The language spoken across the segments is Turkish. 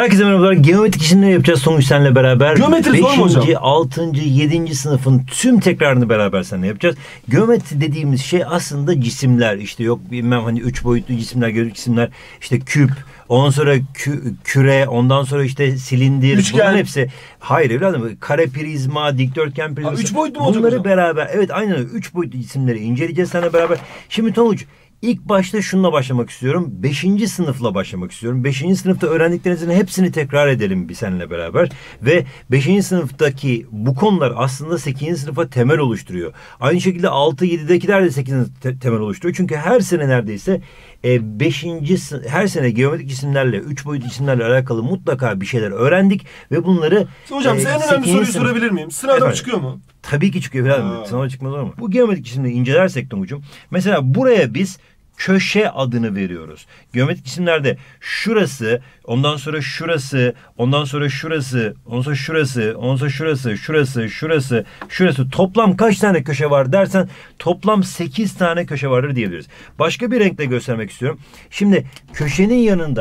Herkese merhabalar. Geometrik işlemleri yapacağız Tonguç senle beraber. Geometri zor mu hocam? 5. 6. 7. sınıfın tüm tekrarını beraber seninle yapacağız. Geometri dediğimiz şey aslında cisimler. İşte yok bilmem hani 3 boyutlu cisimler, geometrik cisimler, işte küp, ondan sonra küre, ondan sonra işte silindir. Üçgen. Bunların hepsi. Hayır evladım. Kare prizma, dikdörtgen prizma. 3 boyutlu mu olacak bunları hocam? beraber. Evet aynen öyle. 3 boyutlu cisimleri inceleyeceğiz seninle beraber. Şimdi Tonguç, İlk başta şununla başlamak istiyorum. 5. sınıfla başlamak istiyorum. 5. sınıfta öğrendiklerinizin hepsini tekrar edelim bir seninle beraber. Ve 5. sınıftaki bu konular aslında 8. sınıfa temel oluşturuyor. Aynı şekilde 6-7'dekiler de 8. temel oluşturuyor. Çünkü her sene neredeyse 5. her sene geometrik cisimlerle, 3 boyutlu cisimlerle alakalı mutlaka bir şeyler öğrendik ve bunları hocam size en önemli soruyu sorabilir miyim? Sınavdan Evet. çıkıyor mu? Tabii ki çıkıyor efendim. Sınava çıkmaz olur mu? Bu geometrik cisimleri incelersek Tonguç'um, mesela buraya biz köşe adını veriyoruz. Geometrik cisimlerde şurası, ondan sonra şurası, ondan sonra şurası, ondan sonra şurası, ondan sonra şurası, şurası, şurası, şurası. Toplam kaç tane köşe var dersen toplam 8 tane köşe vardır diyebiliriz. Başka bir renkle göstermek istiyorum. Şimdi köşenin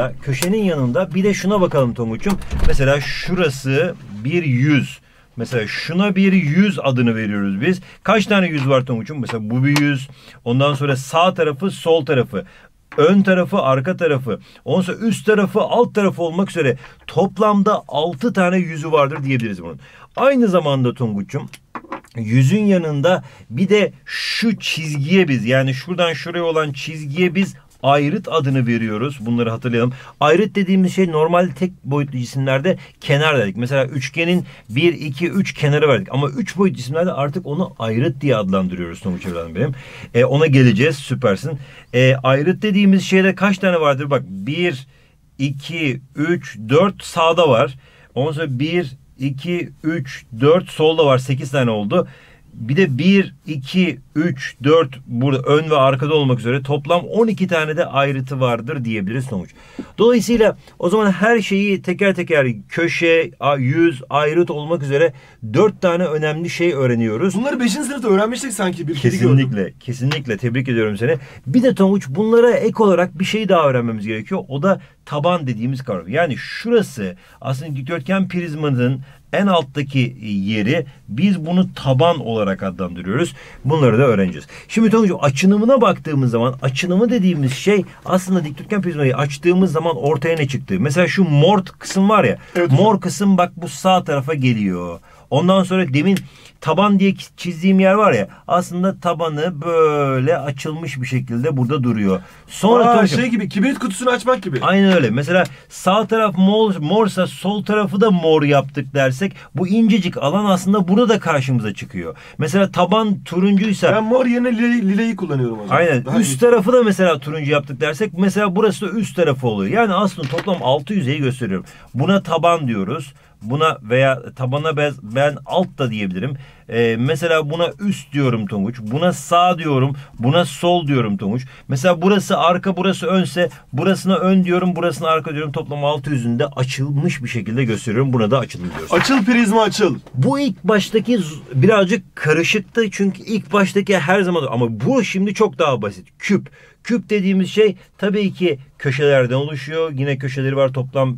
yanında bir de şuna bakalım Tonguç'um. Mesela şurası bir yüz. Mesela şuna bir yüz adını veriyoruz biz. Kaç tane yüz var Tonguç'um? Mesela bu bir yüz. Ondan sonra sağ tarafı, sol tarafı. Ön tarafı, arka tarafı. Ondan sonra üst tarafı, alt tarafı olmak üzere toplamda 6 tane yüzü vardır diyebiliriz bunun. Aynı zamanda Tonguç'um, yüzün yanında bir de şu çizgiye biz, yani şuradan şuraya olan çizgiye biz ayrıt adını veriyoruz. Bunları hatırlayalım. Ayrıt dediğimiz şey normalde tek boyutlu cisimlerde kenar dedik. Mesela üçgenin 1, 2, 3 kenarı verdik. Ama 3 boyutlu cisimlerde artık onu ayrıt diye adlandırıyoruz Tonguç evladım benim. Ona geleceğiz. Süpersin. Ayrıt dediğimiz şeyde kaç tane vardır? Bak 1, 2, 3, 4 sağda var. Ondan sonra 1, 2, 3, 4 solda var. 8 tane oldu. Bir de 1, 2, 3, 4 burada ön ve arkada olmak üzere toplam 12 tane de ayrıtı vardır diyebiliriz Tonguç. Dolayısıyla o zaman her şeyi teker teker köşe, yüz, ayrıt olmak üzere 4 tane önemli şey öğreniyoruz. Bunları 5. sınıfta öğrenmiştik sanki. Kesinlikle tebrik ediyorum seni. Bir de Tonguç, bunlara ek olarak bir şey daha öğrenmemiz gerekiyor. O da taban dediğimiz kavram. Yani şurası aslında dikdörtgen prizmanın en alttaki yeri, biz bunu taban olarak adlandırıyoruz. Bunları da öğreneceğiz. Şimdi Tonguç, açınımına baktığımız zaman, açınımı dediğimiz şey aslında dikdörtgen prizmayı açtığımız zaman ortaya ne çıktı? Mesela şu mor kısım var ya. Evet, mor kısım bak bu sağ tarafa geliyor. Ondan sonra demin taban diye çizdiğim yer var ya, aslında tabanı böyle açılmış bir şekilde burada duruyor. Sonra şey gibi, kibrit kutusunu açmak gibi. Aynen öyle. Mesela sağ taraf morsa sol tarafı da mor yaptık dersek bu incecik alan aslında burada da karşımıza çıkıyor. Mesela taban turuncuysa, ben mor yerine lileyi kullanıyorum hocam. aynen. Daha üst tarafı da mesela turuncu yaptık dersek mesela burası da üst tarafı oluyor. Yani aslında toplam 6 yüzeyi gösteriyorum. Buna taban diyoruz. Buna veya tabana ben alt da diyebilirim. Mesela buna üst diyorum Tonguç. Buna sağ diyorum. Buna sol diyorum Tonguç. Mesela burası arka, burası önse burasına ön diyorum, burasına arka diyorum. Toplam 6 yüzünde açılmış bir şekilde gösteriyorum. Buna da açılım diyoruz. Açıl prizma açıl. Bu ilk baştaki birazcık karışıktı. Çünkü ilk baştaki her zaman, ama bu şimdi çok daha basit. Küp. Küp dediğimiz şey tabii ki köşelerden oluşuyor. Yine köşeleri var, toplam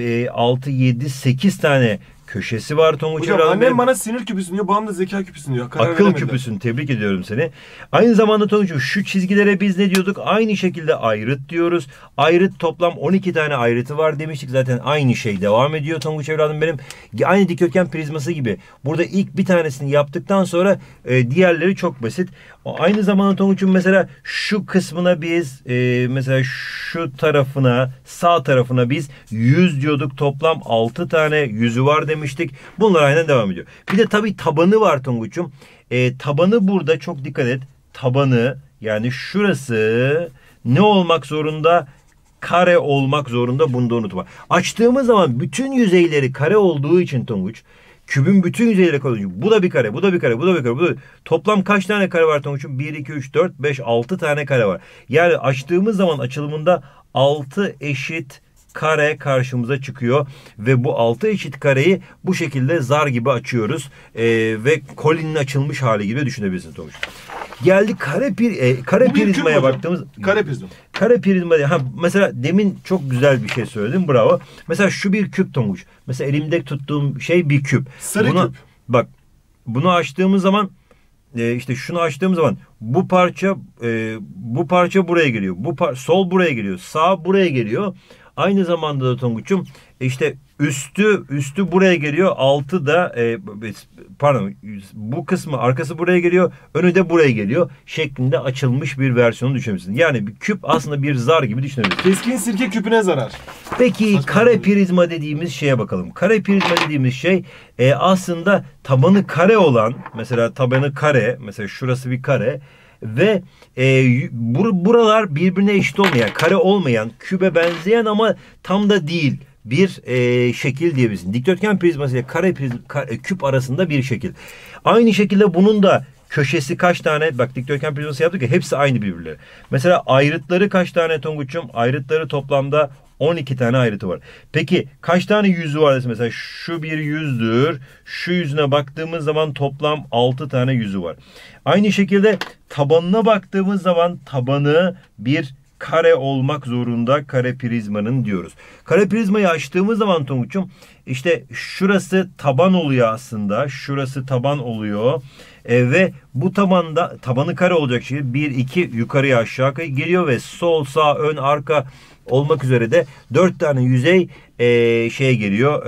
6, 7, 8 tane köşesi var Tonguç. Hocam annem bana sinir küpüsün diyor, babam da zeka küpüsün diyor. Akıl küpüsün, tebrik ediyorum seni. Aynı zamanda Tonguç, şu çizgilere biz ne diyorduk? Aynı şekilde ayrıt diyoruz. Ayrıt toplam 12 tane ayrıtı var demiştik. Zaten aynı şey devam ediyor Tonguç evladım benim. Aynı dikdörtgen prizması gibi. Burada ilk bir tanesini yaptıktan sonra diğerleri çok basit. Aynı zamanda Tonguç'un mesela şu kısmına biz mesela şu tarafına, sağ tarafına biz 100 diyorduk. Toplam 6 tane yüzü var demiştik. Bunlar aynen devam ediyor. Bir de tabii tabanı var Tonguç'um. Tabanı burada çok dikkat et. Tabanı, yani şurası ne olmak zorunda? Kare olmak zorunda. Bunu da unutma. Açtığımız zaman bütün yüzeyleri kare olduğu için Tonguç, kübün bütün yüzeyleri kalıyor. Bu da bir kare, bu da bir kare, bu da bir kare. Bu da... Toplam kaç tane kare var Tonguç'um? 1, 2, 3, 4, 5, 6 tane kare var. Yani açtığımız zaman açılımında 6 eşit kare karşımıza çıkıyor. Ve bu 6 eşit kareyi bu şekilde zar gibi açıyoruz. Ve kolinin açılmış hali gibi düşünebilirsiniz Tonguç. Geldik kare Bu bir küp prizmaya hocam. baktığımız Kare prizma. kare prizma mesela demin çok güzel bir şey söyledin, bravo. Mesela şu bir küp Tonguç. Mesela elimde tuttuğum şey bir küp. Sarı küp. Bak bunu açtığımız zaman işte şunu açtığım zaman bu parça buraya geliyor. Sol buraya geliyor. Sağ buraya geliyor. Aynı zamanda da Tonguç'um işte üstü buraya geliyor. Altı da pardon, bu kısmı arkası buraya geliyor. Önü de buraya geliyor. Şeklinde açılmış bir versiyonu düşünebilirsin. Yani bir küp aslında bir zar gibi düşünebilirsin. Keskin sirke küpüne zarar. Peki kare prizma dediğimiz şeye bakalım. Kare prizma dediğimiz şey aslında tabanı kare olan, mesela tabanı kare, mesela şurası bir kare ve buralar birbirine eşit olmayan, kare olmayan, kübe benzeyen ama tam da değil bir şekil diyebilirsin. Dikdörtgen prizması ile küp arasında bir şekil. Aynı şekilde bunun da köşesi kaç tane? Bak dikdörtgen prizması yaptık ya, hepsi aynı birbirleri. Mesela ayrıtları kaç tane Tonguç'um? Ayrıtları toplamda 12 tane ayrıtı var. Peki kaç tane yüzü var? Mesela şu bir yüzdür. Şu yüzüne baktığımız zaman toplam 6 tane yüzü var. Aynı şekilde tabanına baktığımız zaman tabanı bir kare olmak zorunda kare prizmanın diyoruz. Kare prizmayı açtığımız zaman Tonguç'um işte şurası taban oluyor aslında. Şurası taban oluyor. Ve bu tabanı kare olacak şekilde 1, 2 yukarıya aşağı geliyor ve sol, sağ, ön, arka olmak üzere de 4 tane yüzey geliyor.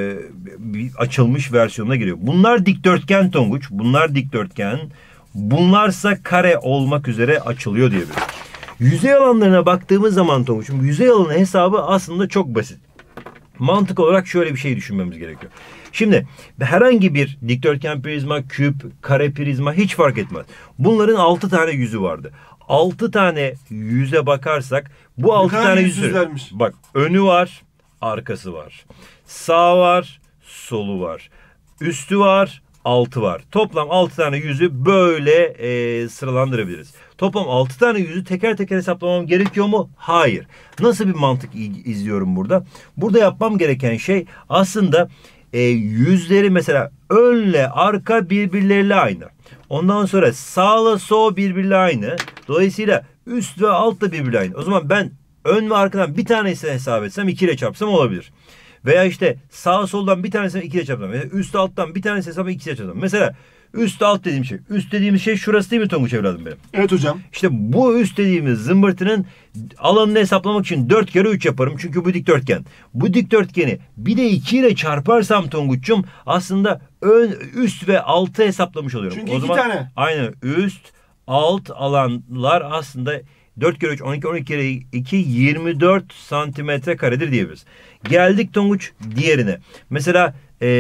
Açılmış versiyonuna geliyor. Bunlar dikdörtgen Tonguç. Bunlar dikdörtgen. Bunlarsa kare olmak üzere açılıyor diyebiliriz. Yüzey alanlarına baktığımız zaman Tonguç'um yüzey alanı hesabı aslında çok basit. Mantık olarak şöyle bir şey düşünmemiz gerekiyor. Şimdi herhangi bir dikdörtgen prizma, küp, kare prizma hiç fark etmez. Bunların 6 tane yüzü vardı. 6 tane yüze bakarsak bu 6 tane yüzü. Bak önü var, arkası var. Sağ var, solu var. Üstü var, altı var. Toplam 6 tane yüzü böyle sıralandırabiliriz. Toplam 6 tane yüzü teker teker hesaplamam gerekiyor mu? Hayır. Nasıl bir mantık izliyorum burada? Burada yapmam gereken şey aslında yüzleri mesela önle arka birbirleriyle aynı. Ondan sonra sağla sol birbirle aynı. Dolayısıyla üst ve alt da birbirle aynı. O zaman ben ön ve arkadan bir tanesini hesap etsem 2 ile çarpsam olabilir. Veya işte sağ soldan bir tanesini 2 ile çarpsam. Veya üst alttan bir tanesini hesap 2 ile çarpsam. Mesela üst alt dediğim şey. Üst dediğimiz şey şurası değil mi Tonguç evladım benim? Evet hocam. İşte bu üst dediğimiz zımbırtının alanını hesaplamak için 4 kere 3 yaparım. Çünkü bu dikdörtgen. Bu dikdörtgeni bir de 2 ile çarparsam Tonguç'cum aslında üst ve altı hesaplamış oluyorum. Çünkü o 2 zaman, tane. Aynen üst alt alanlar aslında 4 kere 3 12 kere 2 24 santimetre karedir diyebiliriz. Geldik Tonguç diğerine. Mesela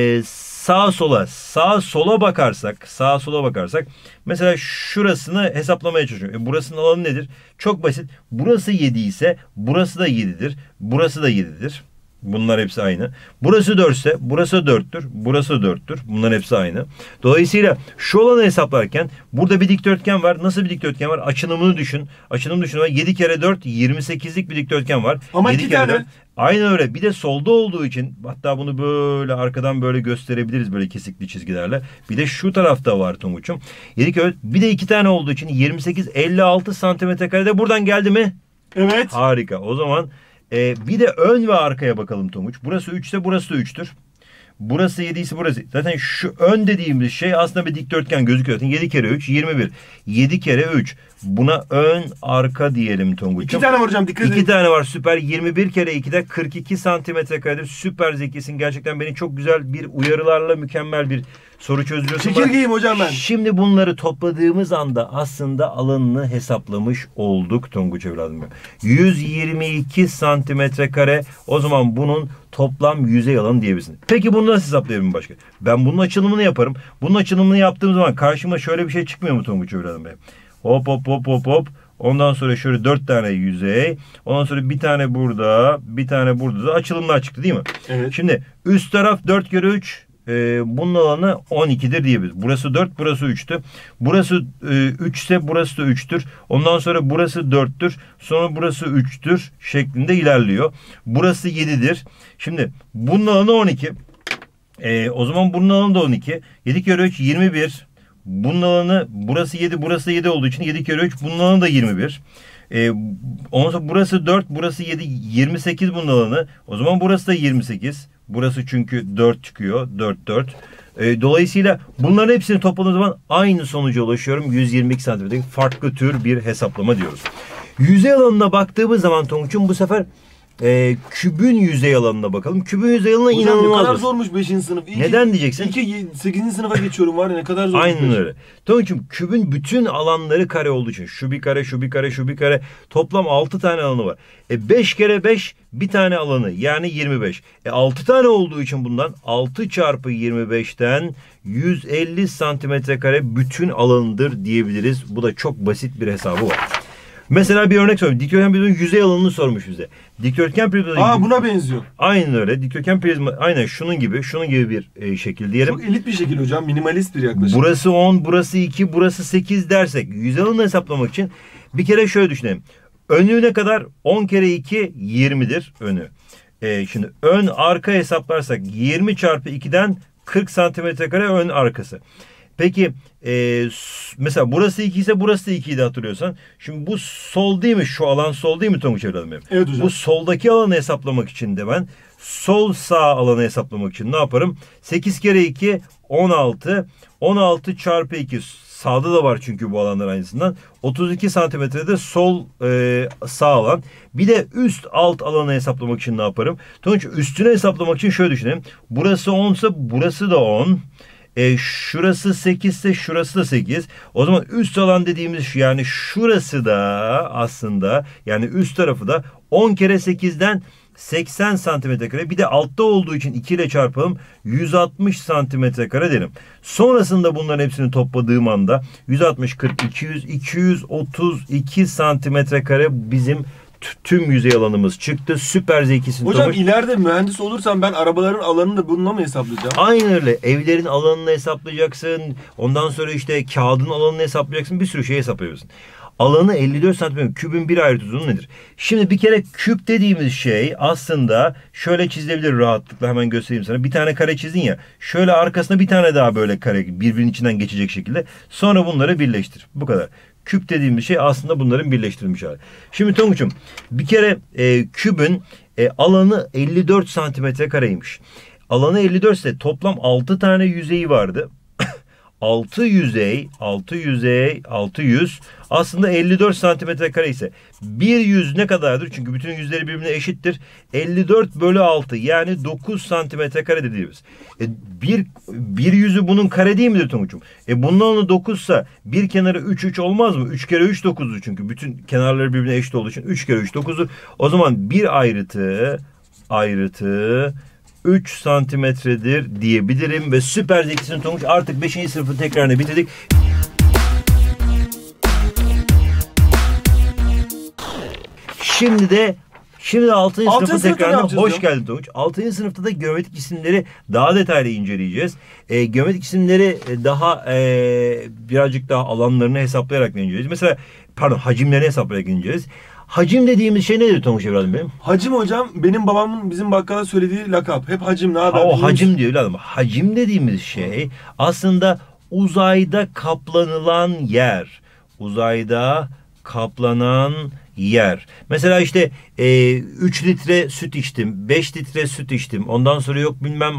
sağa sola bakarsak mesela şurasını hesaplamaya çalışıyorum. Burasının alanı nedir? Çok basit. Burası 7 ise burası da 7'dir. Burası da 7'dir. Bunlar hepsi aynı. Burası 4 ise burası 4'tür. Burası 4'tür. Bunların hepsi aynı. Dolayısıyla şu olanı hesaplarken burada bir dikdörtgen var. Nasıl bir dikdörtgen var? Açılımını düşün. Açılımı düşün. 7 kere 4 28'lik bir dikdörtgen var. Ama 7 2 kere tane. 4. Aynen öyle. Bir de solda olduğu için hatta bunu böyle arkadan böyle gösterebiliriz böyle kesikli çizgilerle. Bir de şu tarafta var Tonguç'um. 7 kere 4. Bir de 2 tane olduğu için 28 56 santimetre karede buradan geldi mi? Evet. Harika. O zaman bir de ön ve arkaya bakalım Tonguç. Burası 3 ise burası da 3'tür. Burası 7 ise burası. Zaten şu ön dediğimiz şey aslında bir dikdörtgen gözüküyor. 7 kere 3 21. 7 kere 3. Buna ön arka diyelim Tonguç'um. 2 tane var hocam, dikkat edin. 2 tane var, süper. 21 kere 2'de 42 santimetre karedir. Süper zekisin. Gerçekten beni çok güzel bir uyarılarla mükemmel bir soru çözüyorsun. Çekirgeyim hocam ben. Şimdi bunları topladığımız anda aslında alanını hesaplamış olduk Tonguç evladım. 122 santimetre kare. O zaman bunun toplam yüzey alanı diyebilirsin. Peki bunu nasıl hesaplayabilirim başka? Ben bunun açılımını yaparım. Bunun açılımını yaptığım zaman karşıma şöyle bir şey çıkmıyor mu Tonguç evladım benim? Hop hop hop hop hop. Ondan sonra şöyle 4 tane yüzey. Ondan sonra bir tane burada, bir tane burada da açılımlar çıktı değil mi? Evet. Şimdi üst taraf 4 kere 3. Bunun alanı 12'dir diyebiliriz. Burası 4, burası 3'tü. Burası 3 ise burası da 3'tür. Ondan sonra burası 4'tür. Sonra burası 3'tür şeklinde ilerliyor. Burası 7'dir. Şimdi bunun alanı 12. O zaman bunun alanı da 12. 7 kere 3 21. Bunun alanı burası 7, burası da 7 olduğu için 7 kere 3 bunun alanı da 21. Ondan sonra burası 4, burası 7, 28 bunun alanı. O zaman burası da 28. Burası çünkü 4 çıkıyor. 4, 4. Dolayısıyla bunların hepsini topladığım zaman aynı sonuca ulaşıyorum. 122 santimetre. Farklı tür bir hesaplama diyoruz. Yüzey alanına baktığımız zaman Tonguç'um bu sefer kübün yüzey alanına bakalım. Kübün yüzey alanına Hocam inanılmaz. ne kadar basit. zormuş 5. sınıf. Neden diyeceksin? İyi ki 8. sınıfa geçiyorum var ya ne kadar zor. Aynen öyle. Tonguç'um kübün bütün alanları kare olduğu için şu bir kare, şu bir kare, şu bir kare toplam 6 tane alanı var. 5 kere 5 bir tane alanı yani 25. 6 tane olduğu için bundan 6 çarpı 25'ten 150 santimetre kare bütün alanıdır diyebiliriz. Bu da çok basit bir hesabı var. Mesela bir örnek sorayım. Dikdörtgen prizmanın yüzey alanını sormuş bize. Dikdörtgen prizma. Buna benziyor. Aynen öyle. Dikdörtgen prizma aynen şunun gibi bir şekil diyelim. Çok elit bir şekil hocam. Minimalist bir yaklaşım. Burası 10, burası 2, burası 8 dersek yüzey alanını hesaplamak için bir kere şöyle düşünelim. Önü ne kadar? 10 kere 2 20'dir önü. Şimdi ön arka hesaplarsak 20 çarpı 2'den 40 santimetre kare ön arkası. Peki mesela burası 2 ise burası da 2'yi de hatırlıyorsan. Şimdi bu sol değil mi? Şu alan sol değil mi Tonguç evladım benim? Evet hocam. Bu soldaki alanı hesaplamak için de ben sol sağ alanı hesaplamak için ne yaparım? 8 kere 2 16. 16 çarpı 2 sağda da var çünkü bu alanlar aynısından. 32 santimetrede sol sağ alan. Bir de üst alt alanı hesaplamak için ne yaparım? Tonguç üstünü hesaplamak için şöyle düşünelim. Burası 10 ise burası da 10. Şurası 8 ise şurası da 8. O zaman üst alan dediğimiz şu yani şurası da aslında yani üst tarafı da 10 kere 8'den 80 santimetre kare. Bir de altta olduğu için 2 ile çarpalım. 160 santimetre kare derim. Sonrasında bunların hepsini topladığım anda 160, 40, 200, 232 santimetre kare bizim tüm yüzey alanımız çıktı. Süper zekisin. Hocam Tomuş. ileride mühendis olursam ben arabaların alanını da bununla mı hesaplayacağım? Aynen öyle. Evlerin alanını hesaplayacaksın. Ondan sonra işte kağıdın alanını hesaplayacaksın. Bir sürü şey hesaplıyorsun. Alanı 54 santimetre. Kübün bir ayrı uzunluğu nedir? Şimdi bir kere küp dediğimiz şey aslında şöyle çizilebilir rahatlıkla. Hemen göstereyim sana. Bir tane kare çizdin ya. Şöyle arkasına bir tane daha böyle kare birbirinin içinden geçecek şekilde. Sonra bunları birleştir. Bu kadar. Küp dediğimiz şey aslında bunların birleştirilmiş hali. Şimdi Tonguç'um bir kere kübün alanı 54 santimetre kareymiş. Alanı 54 ise toplam 6 tane yüzeyi vardı. 6 yüzey, 6 yüzey, 600 aslında 54 santimetre kare ise bir yüz ne kadardır? Çünkü bütün yüzleri birbirine eşittir. 54 bölü 6 yani 9 santimetre kare dediğimiz. Bir yüzü bunun kare değil midir Tonguç'um? Bunun alanı 9 ise bir kenarı 3, 3 olmaz mı? 3 kere 3 9'dur çünkü bütün kenarları birbirine eşit olduğu için 3 kere 3 9'dur. O zaman bir ayrıtı 3 santimetredir diyebilirim ve süper zekisin Tonguç artık 5. sınıfın tekrarını bitirdik. Şimdi de 6. sınıfın tekrarına hoş geldin Tonguç. 6. sınıfta da geometrik cisimleri daha detaylı inceleyeceğiz. Geometrik cisimleri daha birazcık daha alanlarını hesaplayarak inceleyeceğiz. Mesela hacimlerini hesaplayarak inceleyeceğiz. Hacim dediğimiz şey nedir Tonguç evladım benim? Hacim hocam benim babamın bizim bakkala söylediği lakap. Hep hacim ne haber? O hacim diyor evladım. Hacim dediğimiz şey aslında uzayda kaplanılan yer. Uzayda kaplanan yer. Mesela işte 3 litre süt içtim. 5 litre süt içtim. Ondan sonra yok bilmem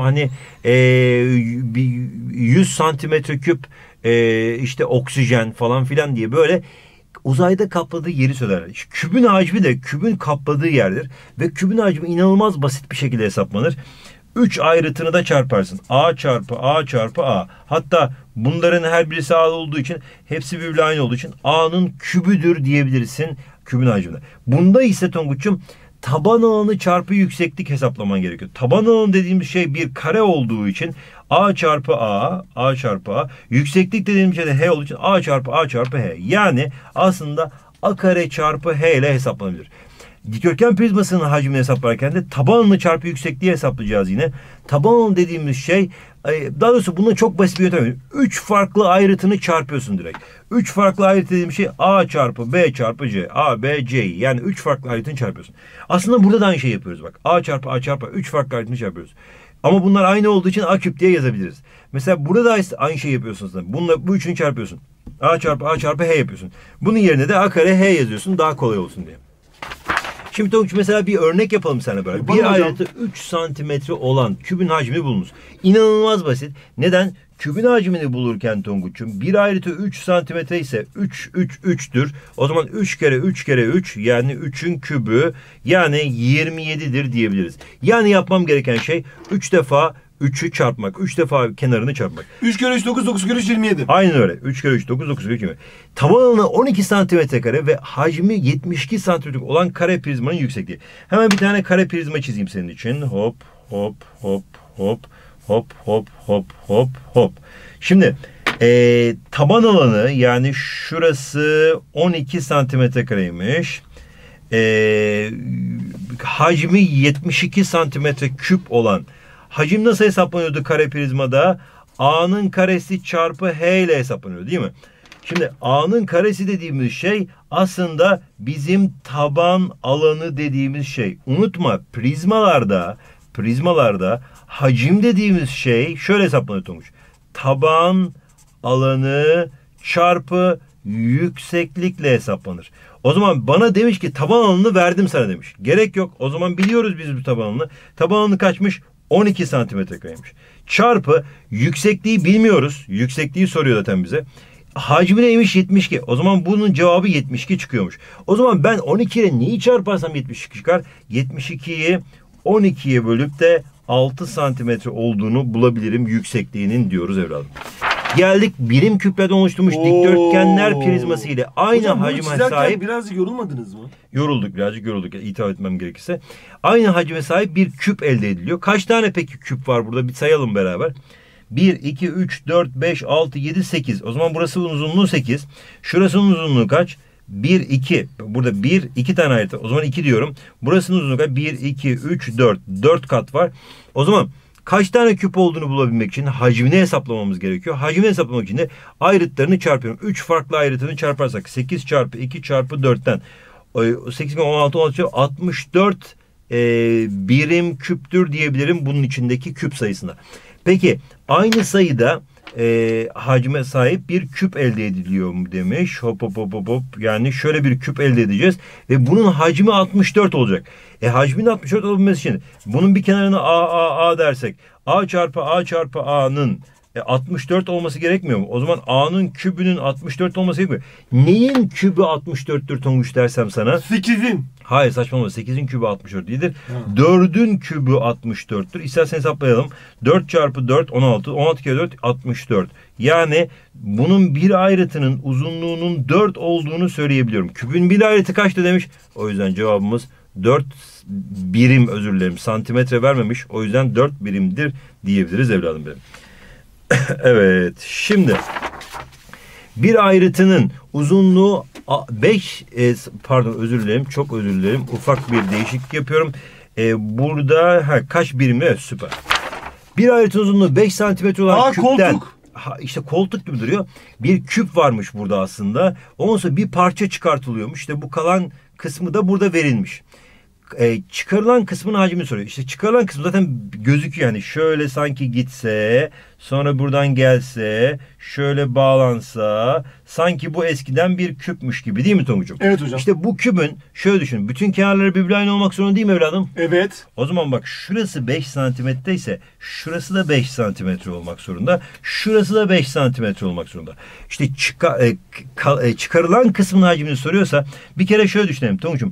100 santimetre küp işte oksijen falan filan diye böyle uzayda kapladığı yeri söylerler. İşte kübün hacmi de kübün kapladığı yerdir. Ve kübün hacmi inanılmaz basit bir şekilde hesaplanır. 3 ayrıtını da çarparsın. A çarpı A çarpı A. Hatta bunların her birisi A olduğu için hepsi birbirine aynı olduğu için A'nın kübüdür diyebilirsin kübün hacmine. Bunda ise Tonguç'um taban alanı çarpı yükseklik hesaplaman gerekiyor. Taban alanı dediğimiz şey bir kare olduğu için A çarpı A, A çarpı A. Yükseklik dediğimiz şey de H olduğu için A çarpı A çarpı H. Yani aslında A kare çarpı H ile hesaplanabilir. Dikdörtgen prizmasının hacmini hesaplarken de taban alanı çarpı yüksekliği hesaplayacağız yine. Taban alanı dediğimiz şey daha doğrusu bunun çok basit bir yöntemi. 3 farklı ayrıtını çarpıyorsun direkt. 3 farklı ayrıtı dediğim şey A çarpı B çarpı C. A, B, C'yi yani 3 farklı ayrıtını çarpıyorsun. Aslında burada da aynı şey yapıyoruz bak. A çarpı A çarpı 3 farklı ayrıtını çarpıyoruz. Ama bunlar aynı olduğu için A küp diye yazabiliriz. Mesela burada da aynı şey yapıyorsun. Bununla bu üçünü çarpıyorsun. A çarpı H yapıyorsun. Bunun yerine de A kare H yazıyorsun daha kolay olsun diye. Şimdi Tonguç mesela bir örnek yapalım sana böyle. Yapalım bir hocam. ayrıtı 3 santimetre olan kübün hacmini bulunuz. İnanılmaz basit. Neden? Kübün hacmini bulurken Tonguç'um bir ayrıtı 3 santimetre ise 3'tür. O zaman 3 kere 3 kere 3 yani 3'ün kübü yani 27'dir diyebiliriz. Yani yapmam gereken şey 3 defa 3'ü çarpmak. 3 defa kenarını çarpmak. 3 kere 3 9, 9 kere 3 27. Aynen öyle. 3 kere 3 9, 9 kere 3 20. Taban alanı 12 santimetre kare ve hacmi 72 santimetre olan kare prizmanın yüksekliği. Hemen bir tane kare prizma çizeyim senin için. Hop hop hop hop hop hop hop hop hop. Şimdi taban alanı yani şurası 12 santimetre kareymiş. Hacmi 72 santimetre küp olan hacim nasıl hesaplanıyordu kare prizmada? A'nın karesi çarpı H ile hesaplanıyor değil mi? Şimdi A'nın karesi dediğimiz şey aslında bizim taban alanı dediğimiz şey. Unutma prizmalarda hacim dediğimiz şey şöyle hesaplanıyor Tonguç. Taban alanı çarpı yükseklikle hesaplanır. O zaman bana demiş ki taban alanını verdim sana demiş. Gerek yok. O zaman biliyoruz biz bu taban alanını. Taban alanı kaçmış? 12 santimetre kareymiş. Çarpı yüksekliği bilmiyoruz. Yüksekliği soruyor zaten bize. Hacmi neymiş? 72. O zaman bunun cevabı 72 çıkıyormuş. O zaman ben 12 ile neyi çarparsam 72 çıkar? 72'yi 12'ye bölüp de 6 santimetre olduğunu bulabilirim yüksekliğinin diyoruz evladım. Geldik birim küplerden oluşturmuş dikdörtgenler prizması ile aynı Hocam, hacme sahip. Birazcık yorulmadınız mı? Birazcık yorulduk. İtiraf etmem gerekirse. Aynı hacme sahip bir küp elde ediliyor. Kaç tane peki küp var burada? Bir sayalım beraber. 1, 2, 3, 4, 5, 6, 7, 8. O zaman burası uzunluğu 8. Şurasının uzunluğu kaç? 1, 2. Burada 1, 2 tane ayrıntı. O zaman 2 diyorum. Burasının uzunluğu kaç? 1, 2, 3, 4. 4 kat var. O zaman kaç tane küp olduğunu bulabilmek için hacmini hesaplamamız gerekiyor. Hacmini hesaplamak için de ayrıtlarını çarpıyorum. 3 farklı ayrıtını çarparsak 8 çarpı 2 çarpı 4'ten 8, 16, 16, 64 birim küptür diyebilirim bunun içindeki küp sayısına. Peki aynı sayıda hacme sahip bir küp elde ediliyor mu demiş. Hop hop hop hop hop. Yani şöyle bir küp elde edeceğiz ve bunun hacmi 64 olacak. Hacmin 64 olabilmesi için bunun bir kenarına A dersek A çarpı A'nın 64 olması gerekmiyor mu? O zaman A'nın kübünün 64 olması gerekmiyor. Neyin kübü 64'tür Tonguç dersem sana? 8'in. Hayır saçmalama. 8'in kübü 64 değildir. 4'ün kübü 64'tür. İstersen hesaplayalım. 4 çarpı 4 16. 16 kere 4 64. Yani bunun bir ayrıtının uzunluğunun 4 olduğunu söyleyebiliyorum. Kübün bir ayrıtı kaçtı demiş. O yüzden cevabımız 4 birim özür dilerim. Santimetre vermemiş. O yüzden 4 birimdir diyebiliriz evladım benim. Evet. Şimdi bir ayrıtının uzunluğu 5 özür dilerim. Çok özür dilerim. Ufak bir değişiklik yapıyorum. Burada kaç birim? Evet, süper. Bir ayrıtının uzunluğu 5 santimetre olan küpten. Koltuk. İşte koltuk gibi duruyor. Bir küp varmış burada aslında. Ondan sonra bir parça çıkartılıyormuş. İşte bu kalan kısmı da burada verilmiş. Çıkarılan kısmın hacmini soruyor. İşte çıkarılan kısmı zaten gözüküyor. Yani şöyle sanki gitse, sonra buradan gelse, şöyle bağlansa, sanki bu eskiden bir küpmüş gibi değil mi Tonguç'um? Evet hocam. İşte bu kübün şöyle düşün. Bütün kenarları birbirine aynı olmak zorunda değil mi evladım? Evet. O zaman bak şurası 5 santimetre ise şurası da 5 santimetre olmak zorunda. Şurası da 5 santimetre olmak zorunda. İşte çıkarılan kısmın hacmini soruyorsa bir kere şöyle düşünelim Tonguç'um.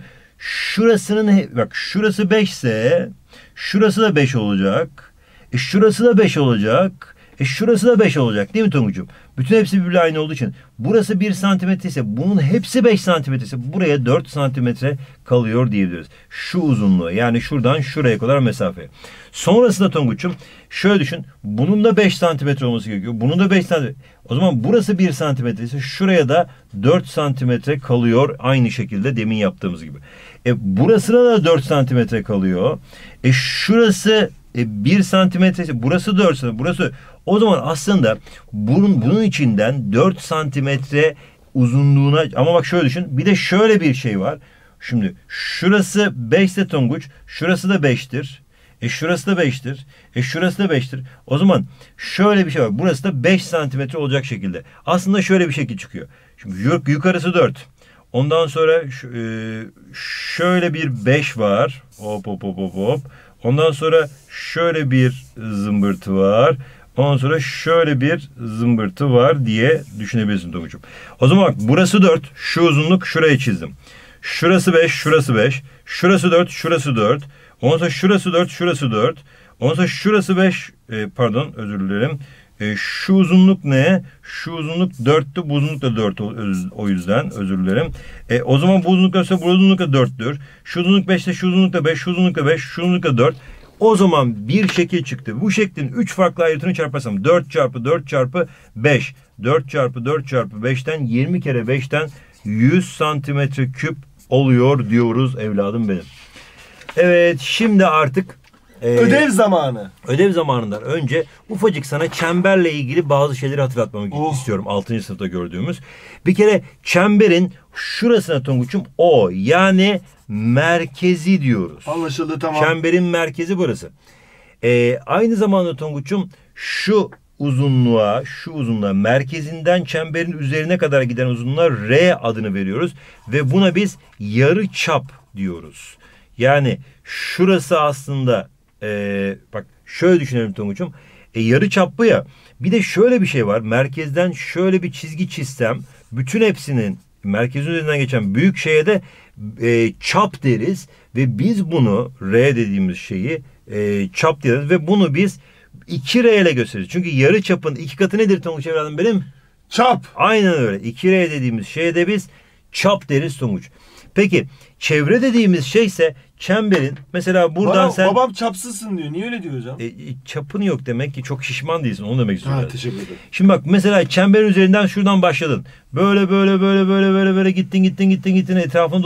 Şurası 5 ise şurası da 5 olacak. Şurası da 5 olacak. Şurası da 5 olacak değil mi Tonguç'um? Bütün hepsi birbirine aynı olduğu için. Burası 1 santimetre ise bunun hepsi 5 santimetre ise buraya 4 santimetre kalıyor diyebiliriz. Şu uzunluğu yani şuradan şuraya kadar mesafe. Sonrasında Tonguç'um şöyle düşün. Bunun da 5 santimetre olması gerekiyor. Bunun da 5 santimetre. O zaman burası 1 santimetre ise şuraya da 4 santimetre kalıyor. Aynı şekilde demin yaptığımız gibi. Burasına da 4 santimetre kalıyor. Şurası 1 santimetre ise burası 4 santimetre. Burası o zaman aslında bunun içinden 4 santimetre uzunluğuna ama bak şöyle düşün. Bir de şöyle bir şey var. Şimdi şurası 5 ise Tonguç. Şurası da 5'tir. Şurası da 5'tir. Şurası da 5'tir. O zaman şöyle bir şey var. Burası da 5 santimetre olacak şekilde. Aslında şöyle bir şekil çıkıyor. Şimdi yukarısı 4. Ondan sonra şöyle bir 5 var. Hop hop hop hop hop. Ondan sonra şöyle bir zımbırtı var. Ondan sonra şöyle bir zımbırtı var diye düşünebilirsin Tonguç'um. O zaman bak burası 4. Şu uzunluk şuraya çizdim. Şurası 5, şurası 5. Şurası 4, şurası 4. Ondan sonra şurası 4, şurası 4. Ondan sonra şurası 5, pardon özür dilerim. Şu uzunluk ne? Şu uzunluk 4'tü. Bu uzunluk da 4 o yüzden özür dilerim. O zaman bu uzunluk ise bu uzunluk da 4'tür. Şu uzunluk 5'te şu uzunluk da 5, şu uzunluk da 5, şu uzunluk da 4. O zaman bir şekil çıktı. Bu şeklin 3 farklı ayrıtını çarparsam 4 çarpı 4 çarpı 5. 4 çarpı 4 çarpı 5'ten 20 kere 5'ten 100 santimetre küp oluyor diyoruz evladım benim. Evet şimdi artık ödev zamanı. Ödev zamanından önce ufacık sana çemberle ilgili bazı şeyleri hatırlatmamı istiyorum. 6. sınıfta gördüğümüz. Bir kere çemberin şurasına Tonguç'um O yani merkezi diyoruz. Anlaşıldı tamam. Çemberin merkezi burası. Aynı zamanda Tonguç'um şu uzunluğa merkezinden çemberin üzerine kadar giden uzunluğa R adını veriyoruz. Ve buna biz yarı çap diyoruz. Yani şurası aslında bak şöyle düşünelim Tonguç'um. Yarı çap bu ya. Bir de şöyle bir şey var. Merkezden şöyle bir çizgi çizsem bütün hepsinin merkezin üzerinden geçen büyük şeye de çap deriz. Ve biz bunu R dediğimiz şeyi çap deriz. Ve bunu biz 2R ile gösteririz. Çünkü yarı çapın 2 katı nedir Tonguç evladım benim? Çap. Aynen öyle. 2R dediğimiz şeye de biz çap deriz Tonguç. Peki çevre dediğimiz şeyse çemberin mesela buradan babam çapsızsın diyor. Niye öyle diyor hocam? Çapın yok demek ki çok şişman değilsin. Onu demek istiyorum. Ha, teşekkür ederim. Şimdi bak mesela çemberin üzerinden şuradan başladın. Böyle gittin. Etrafını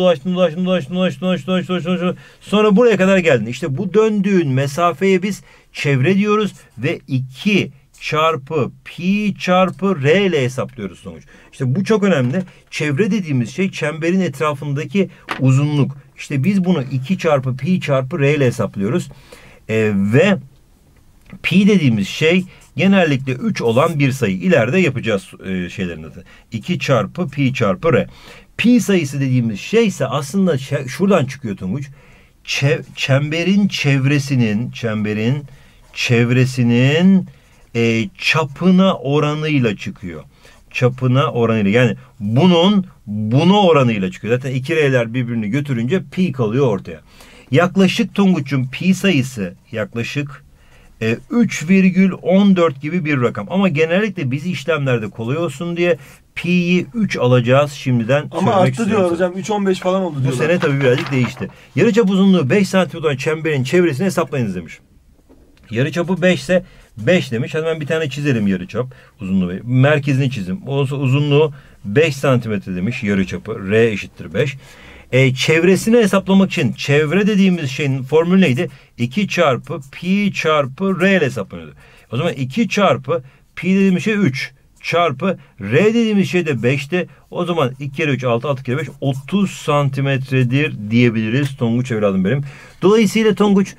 dolaştın. Sonra buraya kadar geldin. İşte bu döndüğün mesafeye biz çevre diyoruz ve 2 çarpı pi çarpı r ile hesaplıyoruz sonuç. İşte bu çok önemli. Çevre dediğimiz şey çemberin etrafındaki uzunluk. İşte biz bunu 2 çarpı pi çarpı r ile hesaplıyoruz. Ve pi dediğimiz şey genellikle 3 olan bir sayı. İleride yapacağız şeylerin adı. 2 çarpı pi çarpı r. Pi sayısı dediğimiz şey ise aslında şuradan çıkıyor Tonguç. Çemberin çevresinin çapına oranıyla çıkıyor. Çapına oranıyla. Yani buna oranıyla çıkıyor. Zaten 2 R'ler birbirini götürünce pi kalıyor ortaya. Yaklaşık Tonguç'un pi sayısı yaklaşık 3,14 gibi bir rakam. Ama genellikle bizi işlemlerde kolay olsun diye pi'yi 3 alacağız şimdiden. Ama arttı diyorlar hocam. 3,15 falan oldu diyorlar. Bu sene tabii birazcık değişti. Yarıçap uzunluğu 5 santim olan çemberin çevresini hesaplayınız demiş. Yarıçapı 5 ise 5 demiş. Hemen bir tane çizelim yarıçap uzunluğu. Merkezini çizim. Olsa uzunluğu 5 santimetre demiş yarıçapı. R eşittir 5. Çevresini hesaplamak için çevre dediğimiz şeyin formülü neydi? 2 çarpı pi çarpı r ile hesaplanıyordu. O zaman 2 çarpı pi dediğimiz şey 3 çarpı r dediğimiz şey de 5'ti. O zaman 2 kere 3 6 6 kere 5 30 santimetredir diyebiliriz Tonguç evladım benim. Dolayısıyla Tonguç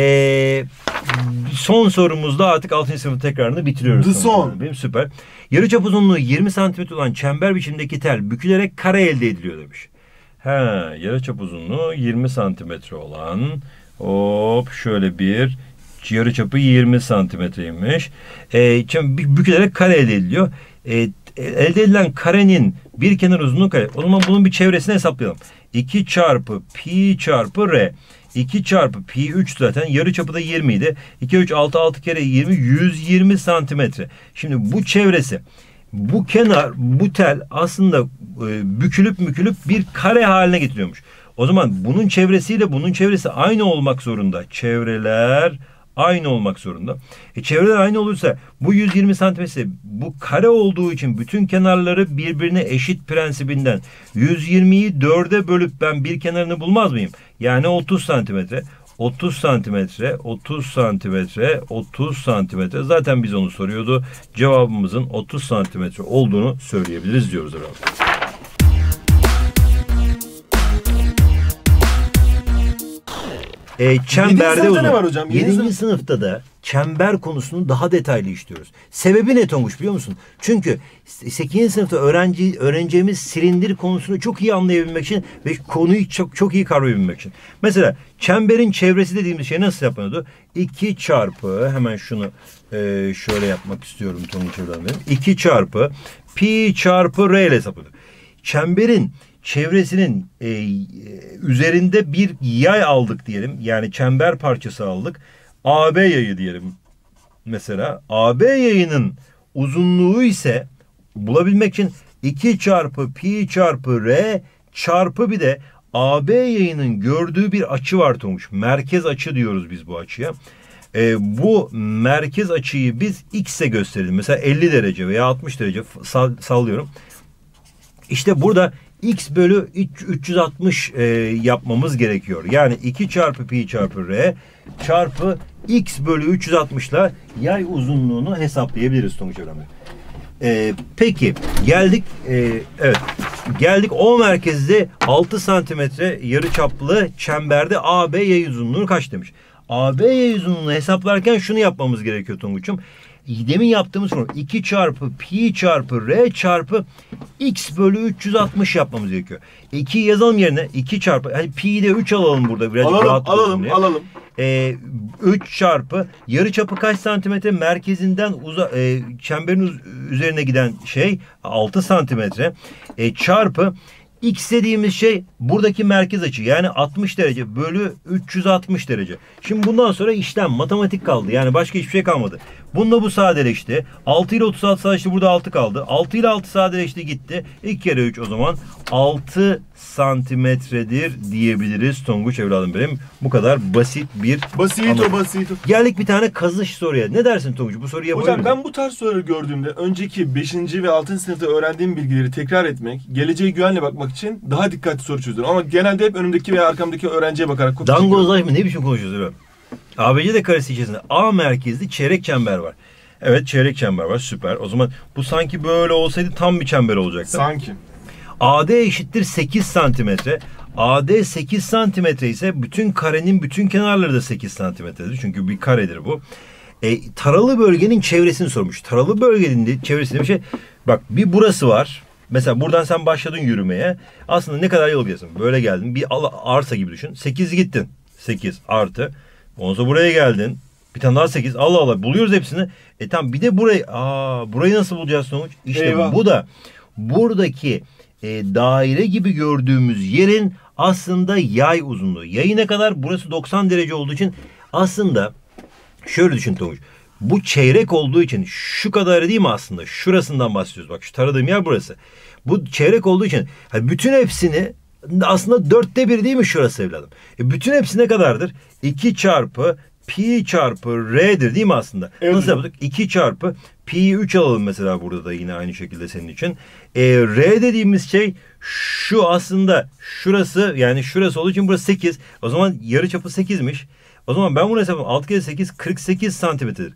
son sorumuzda artık 6. sınıf tekrarını bitiriyoruz. Son. Benim süper. Yarıçap uzunluğu 20 santimetre olan çember biçimdeki tel bükülerek kare elde ediliyor demiş. Yarıçap uzunluğu 20 santimetre olan hop şöyle bir yarıçapı 20 santimetreymiş. Bükülerek kare elde ediliyor. Elde edilen karenin bir kenar uzunluğu kare. O zaman bunun bir çevresini hesaplayalım. 2 çarpı pi çarpı r. 2 çarpı pi 3 zaten. Yarıçapı da 20 idi. 2 3 6 6 kere 20 120 santimetre. Şimdi bu çevresi. Bu kenar, bu tel aslında bükülüp bir kare haline getiriyormuş. O zaman bunun çevresiyle bunun çevresi aynı olmak zorunda. Çevreler aynı olmak zorunda. Çevreler aynı olursa bu 120 santimetre bu kare olduğu için bütün kenarları birbirine eşit prensibinden 120'yi 4'e bölüp ben bir kenarını bulmaz mıyım? Yani 30 santimetre. 30 santimetre, 30 santimetre, 30 santimetre. Zaten biz onu soruyordu. Cevabımızın 30 santimetre olduğunu söyleyebiliriz diyoruz herhalde. Çemberde sınıfta uzun. ne var hocam? 7. sınıfta da çember konusunu daha detaylı işliyoruz. Sebebi ne Tonguç biliyor musun? Çünkü 8. sınıfta öğreneceğimiz silindir konusunu çok iyi anlayabilmek için ve konuyu çok iyi kavrayabilmek için. Mesela çemberin çevresi dediğimiz şey nasıl yapılıyordu? 2 çarpı hemen şunu şöyle yapmak istiyorum Tonguç evladım. 2 çarpı pi çarpı r ile hesaplanıyor. Çemberin çevresinin üzerinde bir yay aldık diyelim. Yani çember parçası aldık. AB yayı diyelim. Mesela AB yayının uzunluğu ise bulabilmek için 2 çarpı pi çarpı r çarpı bir de AB yayının gördüğü bir açı var Tonguç. Merkez açı diyoruz biz bu açıya. Bu merkez açıyı biz x'e gösterelim. Mesela 50 derece veya 60 derece sallıyorum. İşte burada x bölü 360 yapmamız gerekiyor. Yani 2 çarpı pi çarpı r çarpı x bölü 360 ile yay uzunluğunu hesaplayabiliriz Tonguç Evren. Peki geldik evet geldik O merkezde 6 santimetre yarıçaplı çemberde AB yay uzunluğu kaç demiş. AB yay uzunluğunu hesaplarken şunu yapmamız gerekiyor Tonguç'um. Demin yaptığımız konu 2 çarpı pi çarpı r çarpı x bölü 360 yapmamız gerekiyor. 2 yazalım yerine 2 çarpı hani pi'yi de 3 alalım burada birazcık rahat alalım. 3 çarpı yarıçapı kaç santimetre merkezinden çemberin üzerine giden şey 6 santimetre çarpı x dediğimiz şey buradaki merkez açı yani 60 derece bölü 360 derece. Şimdi bundan sonra işlem matematik kaldı. Yani başka hiçbir şey kalmadı. Bununla bu sadeleşti. 6 ile 36 sadeleşti. Burada 6 kaldı. 6 ile 6 sadeleşti gitti. 2 kere 3 o zaman 6 santimetredir diyebiliriz Tonguç evladım benim. Bu kadar basit bir basit. Geldik bir tane kazış soruya. Ne dersin Tonguç? Bu soruyu yapabilir Hocam ben bu tarz soruları gördüğümde önceki 5. ve 6. sınıfta öğrendiğim bilgileri tekrar etmek, geleceğe güvenle bakmak için daha dikkatli soru çözüyorum. Ama genelde hep önümdeki veya arkamdaki öğrenciye bakarak kopya çekiyorum. Dangozlaşma ne biçim konuşuyoruz öyle? ABCD karesi içerisinde A merkezli çeyrek çember var. Evet çeyrek çember var süper. O zaman bu sanki böyle olsaydı tam bir çember olacaktı. Sanki. AD eşittir 8 santimetre. AD 8 santimetre ise bütün karenin bütün kenarları da 8 santimetredir. Çünkü bir karedir bu. Taralı bölgenin çevresini sormuş. Taralı bölgenin çevresinde bir şey. Bak bir burası var. Mesela buradan sen başladın yürümeye. Aslında ne kadar yol gidiyorsun? Böyle geldin. Bir arsa gibi düşün. 8 gittin. 8 artı. Ondan sonra buraya geldin. Bir tane daha 8. Allah Allah buluyoruz hepsini. Tamam bir de burayı. Burayı nasıl bulacağız sonuç? İşte eyvah. Bu da buradaki daire gibi gördüğümüz yerin aslında yay uzunluğu. Yayı ne kadar? Burası 90 derece olduğu için aslında şöyle düşün Tonguç. Bu çeyrek olduğu için şu kadar değil mi aslında? Şurasından bahsediyoruz. Bak şu taradığım yer burası. Bu çeyrek olduğu için bütün hepsini aslında 1/4 değil mi şurası evladım? Bütün hepsi ne kadardır? 2 çarpı pi çarpı r'dir değil mi aslında? Evet. Nasıl yaptık? 2 çarpı pi'yi 3 alalım mesela burada da yine aynı şekilde senin için. R dediğimiz şey şu aslında şurası yani şurası olduğu için burası 8. O zaman yarıçapı 8'miş. O zaman ben bunu hesaplayayım. 6 kere 8 48 santimetredir.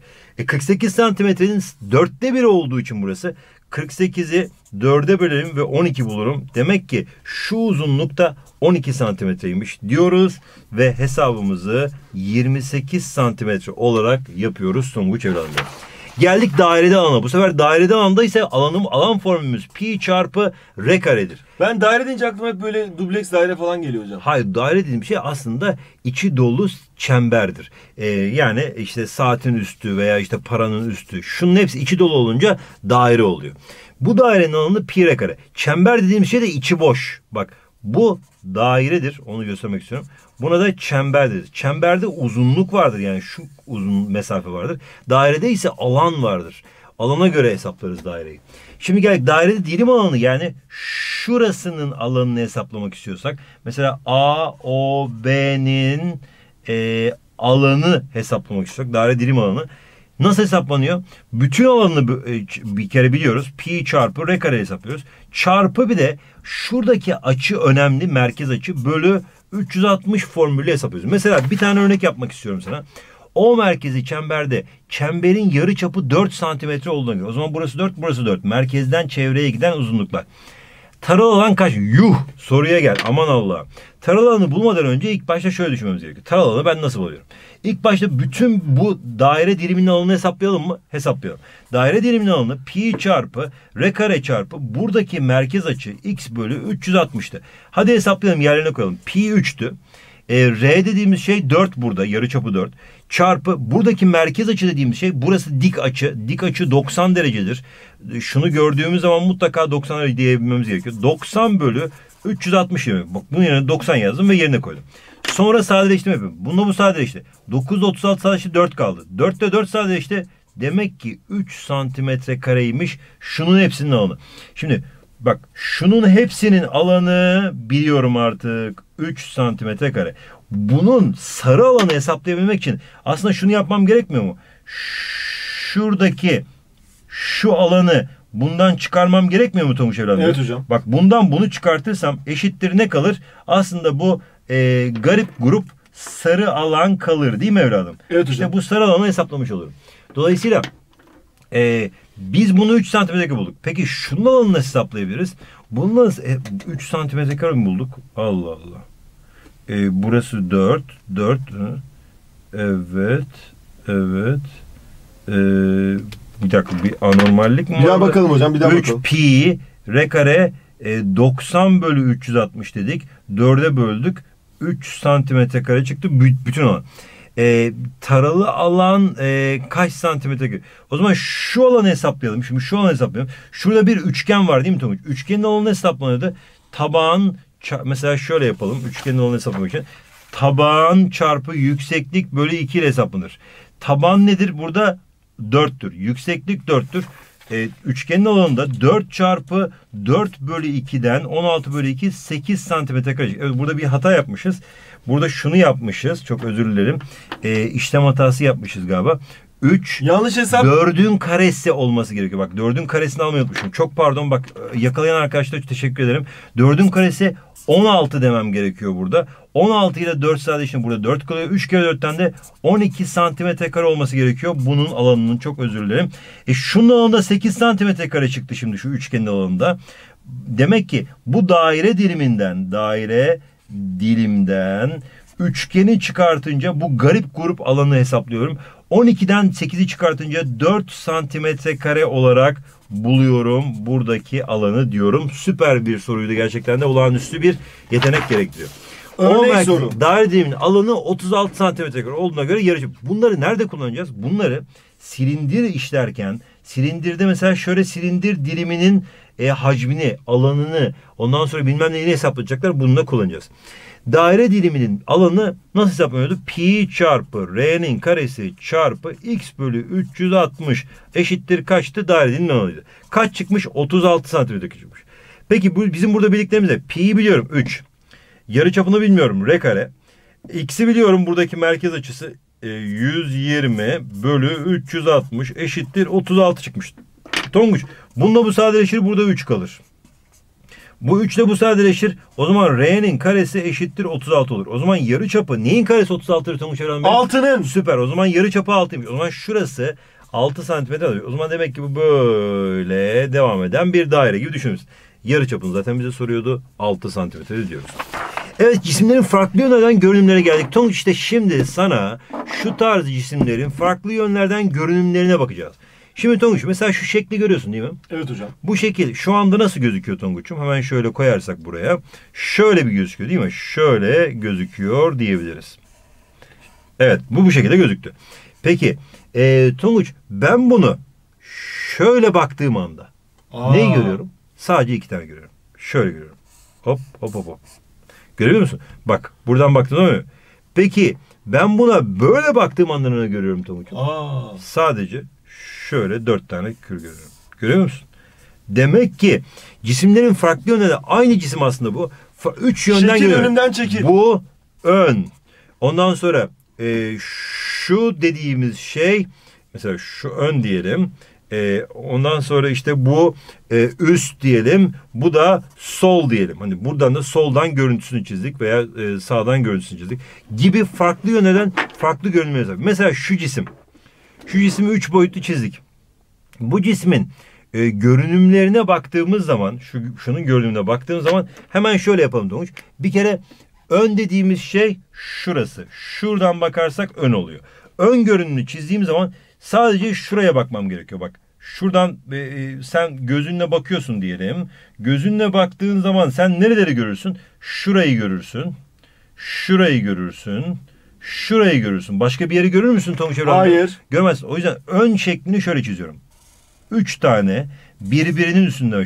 48 santimetrenin 1/4 olduğu için burası 48'i 4'e bölerim ve 12 bulurum. Demek ki şu uzunlukta 12 santimetreymiş diyoruz ve hesabımızı 28 santimetre olarak yapıyoruz Tonguç evladım. Geldik dairede alana. Bu sefer dairede alanda ise alan formülümüz pi çarpı r karedir. Ben daire deyince aklıma hep böyle dubleks daire falan geliyor hocam. Hayır daire dediğim şey aslında içi dolu çemberdir. Yani işte saatin üstü veya işte paranın üstü. Şunun hepsi içi dolu olunca daire oluyor. Bu dairenin alanı pi r kare. Çember dediğim şey de içi boş. Bak bu dairedir. Onu göstermek istiyorum. Buna da çember deriz. Çemberde uzunluk vardır. Yani şu uzun mesafe vardır. Dairede ise alan vardır. Alana göre hesaplarız daireyi. Şimdi gel dairede dilim alanı yani şurasının alanını hesaplamak istiyorsak. Mesela AOB'nin alanı hesaplamak istiyorsak. Daire dilim alanı. Nasıl hesaplanıyor? Bütün alanını bir kere biliyoruz. Pi çarpı r kare hesaplıyoruz. Çarpı bir de şuradaki açı önemli. Merkez açı bölü 360 formülü hesaplıyoruz. Mesela bir tane örnek yapmak istiyorum sana. O merkezi çemberde çemberin yarıçapı 4 santimetre olduğuna göre. O zaman burası 4, burası 4. Merkezden çevreye giden uzunluklar. Taralı alan kaç? Yuh! Soruya gel. Aman Allah'ım. Taralı alanı bulmadan önce ilk başta şöyle düşünmemiz gerekiyor. Taralı alanı ben nasıl buluyorum? İlk başta bütün bu daire diliminin alanını hesaplayalım mı? Hesaplayalım. Daire diliminin alanı pi çarpı r kare çarpı buradaki merkez açı x bölü 360'tı. Hadi hesaplayalım, yerlerine koyalım. Pi 3'tü. R dediğimiz şey 4 burada. Yarıçapı 4. Çarpı buradaki merkez açı dediğimiz şey burası dik açı. Dik açı 90 derecedir. Şunu gördüğümüz zaman mutlaka 90 derece diyebilmemiz gerekiyor. 90 bölü 360 demek. Bak bunun yerine 90 yazdım ve yerine koydum. Sonra sadeleştirme yapıyorum. Bununla bu sadeleşti. 9 36 sadeleşti, 4 kaldı. 4 ile 4 sadeleşti. Demek ki 3 santimetre kareymiş şunun hepsinin alanı. Şimdi bak şunun hepsinin alanı biliyorum artık. 3 santimetre kare. Bunun sarı alanı hesaplayabilmek için aslında şunu yapmam gerekmiyor mu? Şuradaki şu alanı bundan çıkarmam gerekmiyor mu Tonguç evladım? Evet hocam. Bak bundan bunu çıkartırsam eşittir ne kalır? Aslında bu garip grup sarı alan kalır değil mi evladım? Evet hocam. İşte bu sarı alanı hesaplamış olurum. Dolayısıyla biz bunu 3 santimetre bulduk. Peki şunun alanını nasıl hesaplayabiliriz? Bunu nasıl 3 santimetre kare mi bulduk? Allah Allah. Burası 4. 4. Evet. Evet. Bir dakika, bir anormallik mi var? Bir daha bakalım hocam, bir daha 3 bakalım. pi r kare 90 bölü 360 dedik. 4'e böldük. 3 santimetre kare çıktı. Bütün alan. Taralı alan kaç santimetre? O zaman şu alanı hesaplayalım. Şimdi şu alanı hesaplayalım. Şurada bir üçgen var değil mi Tonguç? Üçgenin alanı hesaplanırdı. Taban mesela şöyle yapalım. Üçgenin alanı hesaplamak için. Taban çarpı yükseklik bölü 2 ile hesaplanır. Taban nedir? Burada 4'tür. Yükseklik 4'tür. Üçgenin alanında 4 çarpı 4 bölü 2'den 16 bölü 2 8 santimetre kare. Evet, burada bir hata yapmışız. Burada şunu yapmışız. Çok özür dilerim. İşlem hatası yapmışız galiba. 3 yanlış hesap. 4'ün karesi olması gerekiyor. Bak 4'ün karesini almayı unutmuşum. Çok pardon, bak yakalayan arkadaşlar teşekkür ederim. 4'ün karesi 16 demem gerekiyor burada. 16 ile 4 sadeleşince burada 4 kalıyor. 3 kere 4'ten de 12 santimetre kare olması gerekiyor. Bunun alanının, çok özür dilerim. Şunun alanında 8 santimetre kare çıktı şimdi şu üçgenin alanında. Demek ki bu daire dilimden üçgeni çıkartınca bu garip grup alanı hesaplıyorum. 12'den 8'i çıkartınca 4 santimetre kare olarak buluyorum buradaki alanı diyorum. Süper bir soruydu, gerçekten de olağanüstü bir yetenek gerektiriyor. Örnek soru. Daire diliminin alanı 36 santimetre kare olduğuna göre yarıçapı. Bunları nerede kullanacağız? Bunları silindir işlerken, silindirde mesela şöyle silindir diliminin hacmini, alanını, ondan sonra bilmem neyini hesaplayacaklar. Bununla kullanacağız. Daire diliminin alanı nasıl hesaplanıyordu? Pi çarpı r'nin karesi çarpı x bölü 360 eşittir kaçtı? Daire diliminin alanıydı. Kaç çıkmış? 36 santimetre çıkmış. Peki bu bizim burada bildiklerimizde pi'yi biliyorum 3. Yarıçapını bilmiyorum r kare. X'i biliyorum, buradaki merkez açısı 120 bölü 360 eşittir 36 çıkmış. Tonguç, bununla bu sadeleşir, burada 3 kalır. Bu 3 ile bu sadeleşir. O zaman R'nin karesi eşittir 36 olur. O zaman yarıçapı neyin karesi 36'dır Tonguç Evren Bey? 6'nın. Süper. O zaman yarıçapı 6'ymış. O zaman şurası 6 santimetre alıyor. O zaman demek ki bu böyle devam eden bir daire gibi düşünürüz. Yarıçapını zaten bize soruyordu. 6 santimetre diyoruz. Evet, cisimlerin farklı yönlerden görünümlere geldik. Tonguç, işte şimdi sana şu tarz cisimlerin farklı yönlerden görünümlerine bakacağız. Şimdi Tonguç, mesela şu şekli görüyorsun değil mi? Evet hocam. Bu şekil şu anda nasıl gözüküyor Tonguç'um? Hemen şöyle koyarsak buraya. Şöyle bir gözüküyor değil mi? Şöyle gözüküyor diyebiliriz. Evet, bu şekilde gözüktü. Peki Tonguç, ben bunu şöyle baktığım anda neyi görüyorum? Sadece 2 tane görüyorum. Şöyle görüyorum. Hop hop hop hop. Görüyor musun? Bak, buradan baktın değil mi? Peki ben buna böyle baktığım anda ne görüyorum Tonguç'um? Sadece şöyle 4 tane kür görüyorum. Görüyor musun? Demek ki cisimlerin farklı yönleri, aynı cisim aslında bu. 3 yönden şekil görüyorum. önünden çekil. Bu ön. Ondan sonra şu dediğimiz şey, mesela şu ön diyelim. Ondan sonra işte bu üst diyelim. Bu da sol diyelim. Hani buradan da soldan görüntüsünü çizdik veya sağdan görüntüsünü çizdik. Gibi farklı yönlerden farklı görünümler. Mesela şu cisim. Şu cismi 3 boyutlu çizdik. Bu cismin görünümlerine baktığımız zaman, şunun görünümüne baktığımız zaman hemen şöyle yapalım Tonguç. Bir kere ön dediğimiz şey şurası. Şuradan bakarsak ön oluyor. Ön görünümünü çizdiğim zaman sadece şuraya bakmam gerekiyor. Bak şuradan sen gözünle bakıyorsun diyelim. Gözünle baktığın zaman sen nereleri görürsün? Şurayı görürsün. Şurayı görürsün. Şurayı görürsün. Başka bir yeri görür müsün Tonguç Evren? Hayır. Görmezsin. O yüzden ön şeklini şöyle çiziyorum. 3 tane birbirinin üstünde,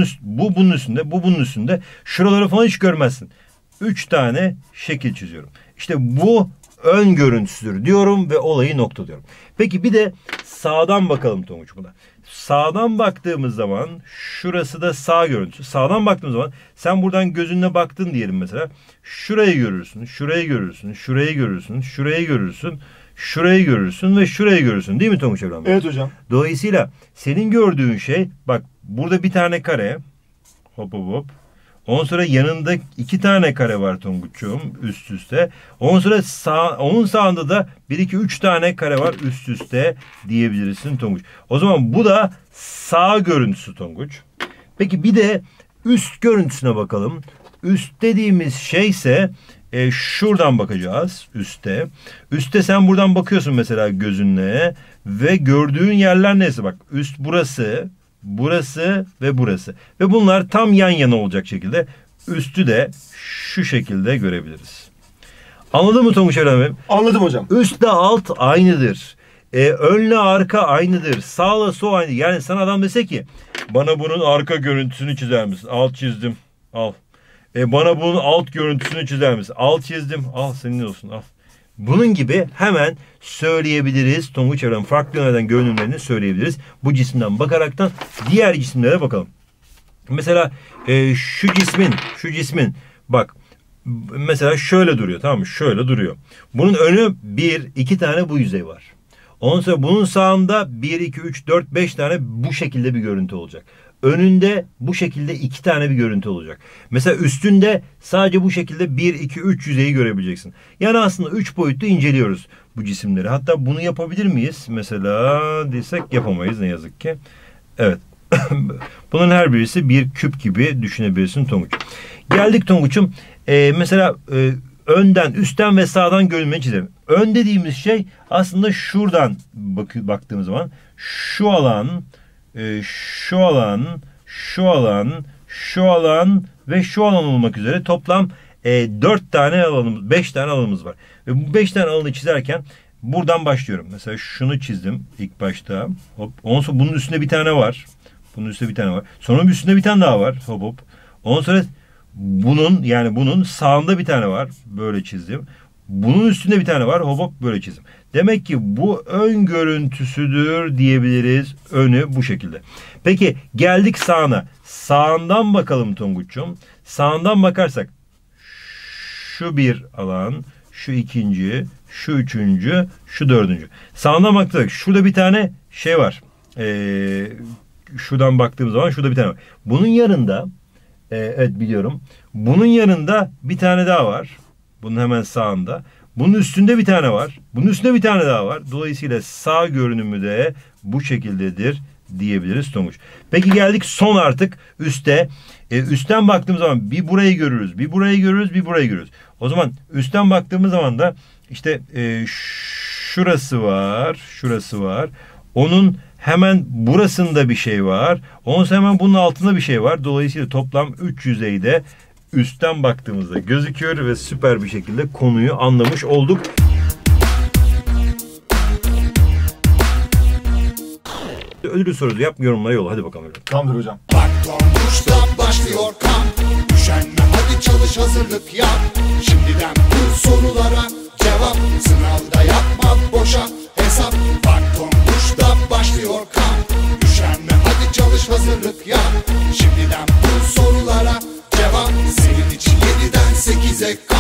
bu bunun üstünde, bu bunun üstünde. Şuraları falan hiç görmezsin. 3 tane şekil çiziyorum. İşte bu ön görüntüsüdür diyorum ve olayı noktalıyorum. Peki bir de sağdan bakalım Tonguç buna. Sağdan baktığımız zaman şurası da sağ görüntüsü. Sağdan baktığımız zaman sen buradan gözünle baktın diyelim mesela. Şurayı görürsün, şurayı görürsün, şurayı görürsün, şurayı görürsün, şurayı görürsün ve şurayı görürsün. Değil mi Tonguç Evren? Evet hocam. Dolayısıyla senin gördüğün şey bak burada bir tane kare. Hop hop hop. Ondan sonra yanında 2 tane kare var Tonguç'um üst üste. Ondan sonra onun sağında da 1, 2, 3 tane kare var üst üste diyebilirsin Tonguç. O zaman bu da sağ görüntüsü Tonguç. Peki bir de üst görüntüsüne bakalım. Üst dediğimiz şeyse şuradan bakacağız üste. Üste sen buradan bakıyorsun mesela gözünle ve gördüğün yerler neyse bak üst burası. Burası ve burası. Ve bunlar tam yan yana olacak şekilde üstü de şu şekilde görebiliriz. Anladın mı Tonguç Evren Bey? Anladım hocam. Üstle alt aynıdır. Önle arka aynıdır. Sağla sol aynı. Yani sana adam dese ki bana bunun arka görüntüsünü çizer misin? Al çizdim. Al. Bana bunun alt görüntüsünü çizer misin? Al çizdim. Al senin olsun al. Bunun gibi hemen söyleyebiliriz. Tonguç Evren farklı yönlerden görünümlerini söyleyebiliriz. Bu cisimden bakaraktan diğer cisimlere bakalım. Mesela şu cismin bak mesela şöyle duruyor, tamam mı? Şöyle duruyor. Bunun önü 2 tane bu yüzey var. Ondan sonra bunun sağında 1, 2, 3, 4, 5 tane bu şekilde bir görüntü olacak. Önünde bu şekilde 2 tane bir görüntü olacak. Mesela üstünde sadece bu şekilde 1, 2, 3 yüzeyi görebileceksin. Yani aslında 3 boyutlu inceliyoruz bu cisimleri. Hatta bunu yapabilir miyiz? Mesela desek yapamayız ne yazık ki. Evet. Bunun her birisi bir küp gibi düşünebilirsin Tonguç. Geldik Tonguç'um. Mesela önden, üstten ve sağdan görünmeyi çizelim. Ön dediğimiz şey aslında şuradan baktığımız zaman şu alan, şu alan, şu alan, şu alan ve şu alan olmak üzere toplam 4 tane alanımız, 5 tane alanımız var. Ve bu 5 tane alanı çizerken buradan başlıyorum. Mesela şunu çizdim ilk başta. Hop. Ondan sonra bunun üstünde bir tane var. Bunun üstünde bir tane var. Sonra bir üstünde bir tane daha var. Hop hop. Ondan sonra bunun sağında bir tane var. Böyle çizdim. Bunun üstünde bir tane var. Hop hop böyle çizdim. Demek ki bu ön görüntüsüdür diyebiliriz. Önü bu şekilde. Peki geldik sağına. Sağından bakalım Tonguç'um. Sağından bakarsak şu bir alan, şu ikinci, şu üçüncü, şu dördüncü. Sağından baktık. Şurada bir tane şey var. Şuradan baktığım zaman şurada bir tane var. Bunun yanında evet biliyorum. Bunun yanında bir tane daha var. Bunun hemen sağında. Bunun üstünde bir tane var. Bunun üstünde bir tane daha var. Dolayısıyla sağ görünümü de bu şekildedir diyebiliriz Tonguç. Peki geldik son artık üste. Üstten baktığımız zaman bir burayı görürüz, bir burayı görürüz, bir burayı görürüz. O zaman üstten baktığımız zaman da işte şurası var, şurası var. Onun hemen burasında bir şey var. Ondan sonra hemen bunun altında bir şey var. Dolayısıyla toplam 3 yüzeyde üstten baktığımızda gözüküyor ve süper bir şekilde konuyu anlamış olduk. Ödülü sorusu yap, yorumlara yolla. Hadi bakalım. Tamamdır hocam. Bak Tonguç'ta başlıyor kamp. Üşenme hadi çalış hazırlık yap. Şimdiden bu sorulara cevap. Sınavda yapma boşa hesap. Bak Tonguç'ta başlıyor kamp. Üşenme hadi çalış hazırlık yap. Şimdiden bu sorulara cevap. Senin için 7'den 8'e